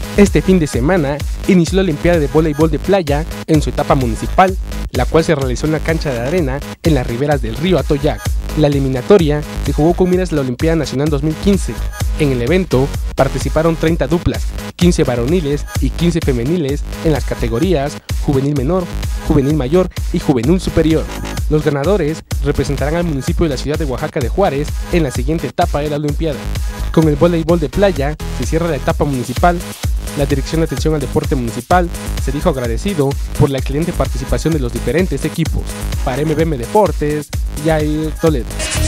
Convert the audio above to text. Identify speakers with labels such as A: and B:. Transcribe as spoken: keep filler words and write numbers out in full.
A: Este fin de semana inició la Olimpiada de Voleibol de Playa en su etapa municipal, la cual se realizó en la cancha de arena en las riberas del río Atoyac. La eliminatoria se jugó con miras a la Olimpiada Nacional dos mil quince. En el evento participaron treinta duplas, quince varoniles y quince femeniles en las categorías juvenil menor, juvenil mayor y juvenil superior. Los ganadores representarán al municipio de la ciudad de Oaxaca de Juárez en la siguiente etapa de la Olimpiada. Con el voleibol de playa se cierra la etapa municipal. La Dirección de Atención al Deporte Municipal se dijo agradecido por la excelente participación de los diferentes equipos. Para M B M Deportes, Jair Toledo.